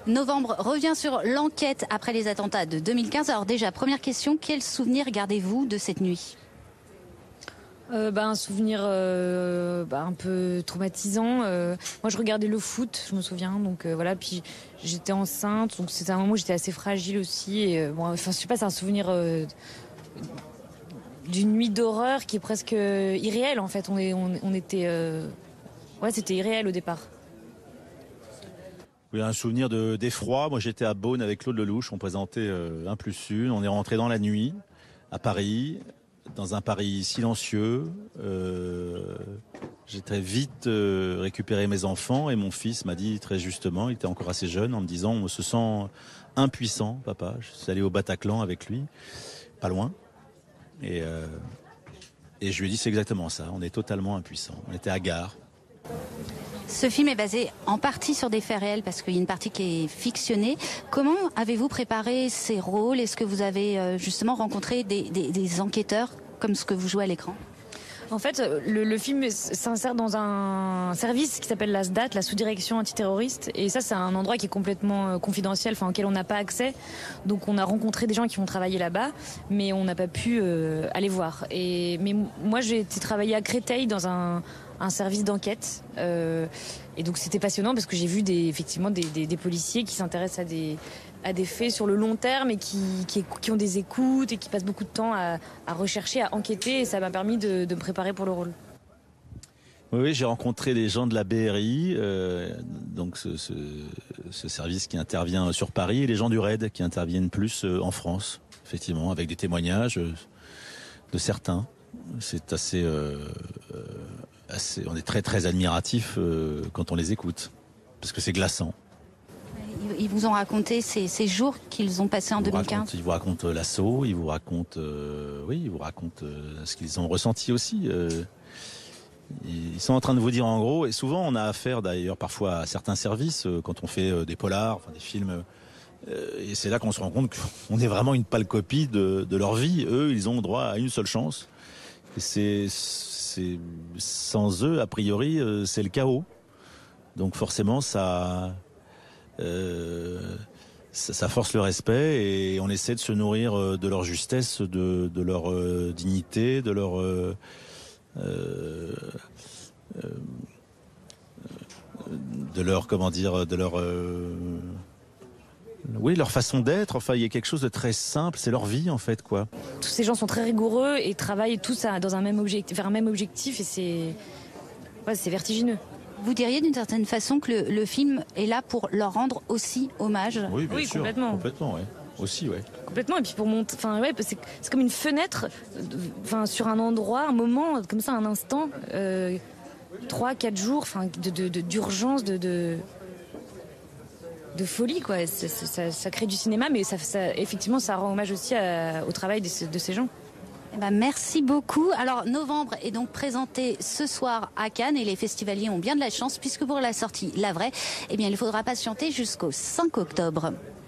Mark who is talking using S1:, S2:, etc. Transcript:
S1: Novembre revient sur l'enquête après les attentats de 2015. Alors déjà, première question, quel souvenir gardez-vous de cette nuit ?
S2: Un souvenir un peu traumatisant. Moi, je regardais le foot, je me souviens. Donc voilà, puis j'étais enceinte, donc c'était un moment où j'étais assez fragile aussi. Et je sais pas, c'est un souvenir d'une nuit d'horreur qui est presque irréelle en fait. On était, c'était irréel au départ.
S3: Oui, un souvenir d'effroi. Moi, j'étais à Beaune avec Claude Lelouch. On présentait 1+1. On est rentré dans la nuit à Paris. Dans un Paris silencieux, j'ai très vite récupéré mes enfants et mon fils m'a dit très justement, il était encore assez jeune, en me disant on se sent impuissant, papa. Je suis allé au Bataclan avec lui, pas loin, et je lui ai dit c'est exactement ça, on est totalement impuissant. On était à Gare.
S1: Ce film est basé en partie sur des faits réels parce qu'il y a une partie qui est fictionnée. Comment avez-vous préparé ces rôles ? Est-ce que vous avez justement rencontré des enquêteurs comme ce que vous jouez à l'écran ?
S2: En fait, le film s'insère dans un service qui s'appelle la SDAT, la sous-direction antiterroriste. Et ça, c'est un endroit qui est complètement confidentiel, auquel on n'a pas accès. Donc on a rencontré des gens qui ont travaillé là-bas, mais on n'a pas pu aller voir. Mais moi, j'ai été travailler à Créteil dans un service d'enquête. Et donc c'était passionnant parce que j'ai vu effectivement des policiers qui s'intéressent à des faits sur le long terme et qui ont des écoutes et qui passent beaucoup de temps à rechercher, à enquêter. Et ça m'a permis de me préparer pour le rôle.
S3: Oui, j'ai rencontré des gens de la BRI, donc ce service qui intervient sur Paris, et les gens du RAID qui interviennent plus en France, effectivement, avec des témoignages de certains. C'est assez, on est très très admiratif quand on les écoute, parce que c'est glaçant.
S1: Ils vous ont raconté ces jours qu'ils ont passés en 2015 ?
S3: Ils vous racontent l'assaut, ils vous racontent, ce qu'ils ont ressenti aussi. Ils sont en train de vous dire en gros, et souvent on a affaire d'ailleurs parfois à certains services, quand on fait des polars, des films, et c'est là qu'on se rend compte qu'on est vraiment une pâle copie de leur vie. Eux, ils ont droit à une seule chance. Et c'est sans eux, a priori, c'est le chaos. Donc forcément, ça force le respect et on essaie de se nourrir de leur justesse, de leur dignité, de leur leur façon d'être. Enfin, il y a quelque chose de très simple, c'est leur vie en fait, quoi.
S2: Tous ces gens sont très rigoureux et travaillent tous vers un même objectif et c'est vertigineux.
S1: Vous diriez d'une certaine façon que le film est là pour leur rendre aussi hommage ?
S3: Oui, bien sûr.
S2: Complètement.
S3: Complètement, ouais. Aussi, ouais.
S2: Complètement, et puis pour montrer, c'est comme une fenêtre, sur un endroit, un moment, comme ça, un instant, 3-4 jours, d'urgence, de folie, quoi. Ça crée du cinéma, mais effectivement, ça rend hommage aussi au travail de ces gens.
S1: Merci beaucoup. Alors, Novembre est donc présenté ce soir à Cannes et les festivaliers ont bien de la chance puisque pour la sortie La Vraie, il faudra patienter jusqu'au 5 octobre.